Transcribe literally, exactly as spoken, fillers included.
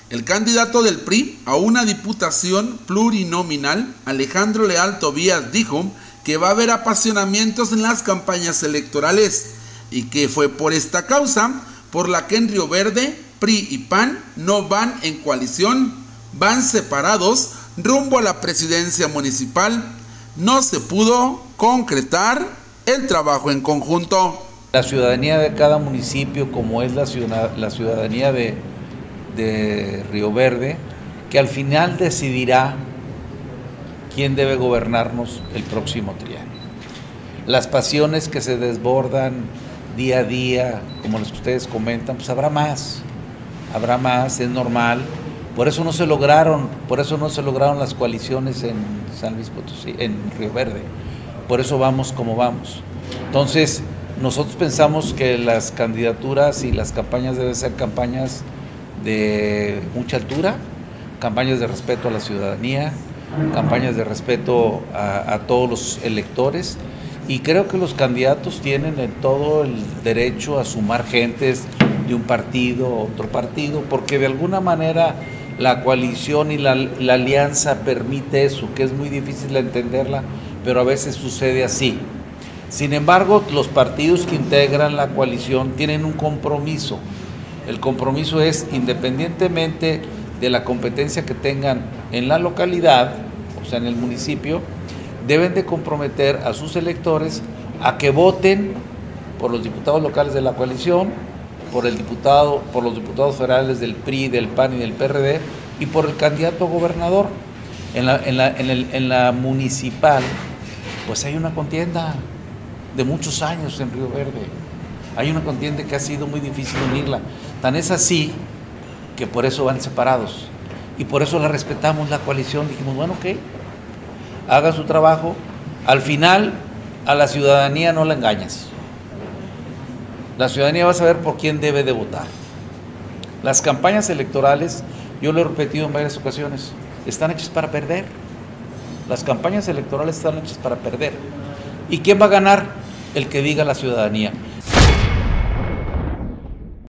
El candidato del P R I a una diputación plurinominal, Alejandro Leal Tobías, dijo que va a haber apasionamientos en las campañas electorales y que fue por esta causa por la que en Río Verde P R I y P A N no van en coalición, van separados rumbo a la presidencia municipal. No se pudo concretar el trabajo en conjunto. La ciudadanía de cada municipio, como es la, ciudad, la ciudadanía de, de Río Verde, que al final decidirá quién debe gobernarnos el próximo trienio. Las pasiones que se desbordan día a día, como las que ustedes comentan, pues habrá más, habrá más, es normal. Por eso no se lograron, por eso no se lograron las coaliciones en San Luis Potosí, en Río Verde. Por eso vamos como vamos. Entonces, nosotros pensamos que las candidaturas y las campañas deben ser campañas de mucha altura, campañas de respeto a la ciudadanía, campañas de respeto a, a todos los electores, y creo que los candidatos tienen en todo el derecho a sumar gentes de un partido a otro partido, porque de alguna manera la coalición y la, la alianza permite eso, que es muy difícil de entenderla, pero a veces sucede así. Sin embargo, los partidos que integran la coalición tienen un compromiso. El compromiso es, independientemente de la competencia que tengan en la localidad, o sea, en el municipio, deben de comprometer a sus electores a que voten por los diputados locales de la coalición, por el diputado, por los diputados federales del P R I, del P A N y del P R D, y por el candidato a gobernador. En la, en la, en el, en la municipal, pues hay una contienda de muchos años en Río Verde. Hay una contienda que ha sido muy difícil unirla. Tan es así que por eso van separados. Y por eso la respetamos, la coalición. Dijimos, bueno, ok, hagan su trabajo. Al final, a la ciudadanía no la engañas. La ciudadanía va a saber por quién debe de votar. Las campañas electorales, yo lo he repetido en varias ocasiones, están hechas para perder. Las campañas electorales están hechas para perder. ¿Y quién va a ganar? El que diga la ciudadanía.